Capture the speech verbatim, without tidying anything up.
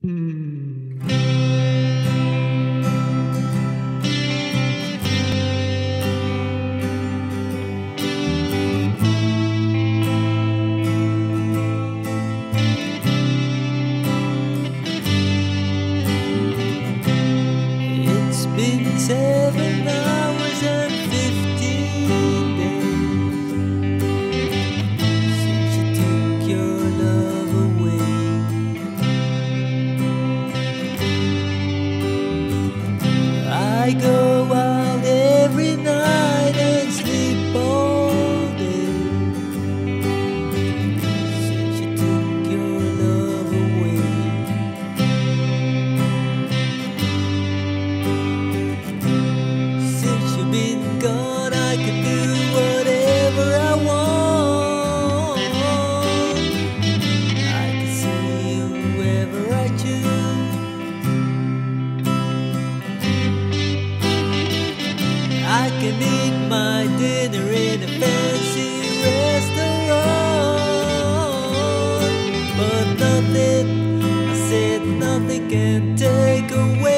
Hmm. It's been seven hours and fifteen days since you took your love away. I go out every night and sleep all day since you took your love away. Since you've been gone, I can do whatever I want. I can see whoever I choose. I can eat my dinner in a fancy restaurant, but nothing, I said nothing can take away